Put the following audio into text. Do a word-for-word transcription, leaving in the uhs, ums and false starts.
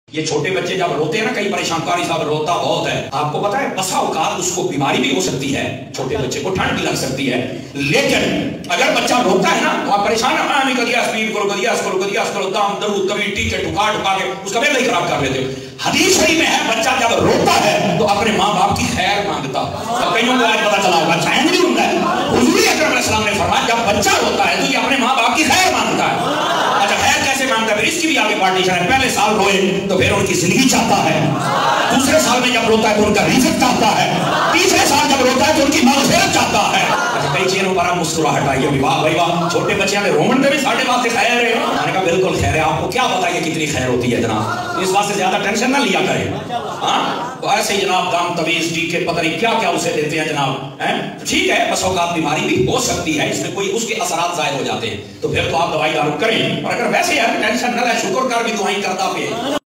یہ چھوٹے بچے جب روتے ہیں نا، کئی پریشان، قاری صاحب روتا بہت ہے، آپ کو پتا ہے بسا اوقات اس کو بیماری بھی ہو سکتی ہے، چھوٹے بچے کو ٹھنڈ بھی لگ سکتی ہے، لیکن اگر بچہ روتا ہے نا تو آپ پریشان ہیں، ہاں نکل گیا اسپیڈ کرو گیا اس کرو گیا اس کرو دام درود طویل ٹیچے ٹکا ٹکا کے اس کا بیل ہی خراب کر لیتے ہو۔ حدیث شریف میں ہے بچہ جب روتا ہے تو اپنے ماں باپ کی خیر مانگتا ہے۔ اب کئیوں کو آج پتا چلا ہوگا چین نہیں ہوتا ہے، حضور اکرم علیہ السلام نے فرمایا جب بچہ روتا ہے تو یہ اپنے ماں باپ کی خیر مانگتا ہے۔ اچھا خیر کیسے مانگتا ہے؟ اس کی بھی آگے پارٹیشن ہے، پہلے سال روئے تو پھر ان کی زندگی چاہتا ہے، دوسرے سال میں جب روتا ہے تو ان کا رزق چاہتا ہے، تیسرے سال جب روتا ہے تو ان کی مغفرت چاہتا ہے۔ اچھا کئی چیزوں پر آپ مسکراہٹ آئی ہے، واہ بھائی واہ، چھوٹے بچے ہیں رومن میں بھی ساڑھے بات خیر ہے۔ میں نے کہا بالکل خیر ہے، آپ کو کیا بتائیے کتنی خیر ہوتی ہے جناب، اس بات سے زیادہ ٹینشن نہ لیا کریں۔ ہاں ایسے ہی جناب دام تویز جی کے پتہ نہیں کیا کیا اسے دیتے ہیں جناب، ٹھیک ہے بس اوقات بیماری بھی ہو سکتی ہے، اس میں کوئی اس کے اثرات ظاہر ہو جاتے ہیں تو پھر تو آپ دوائی دارو کریں، اور اگر ویسے ہے ٹینشن نہ لے، شکر کر بھی دعائیں کرتا پہ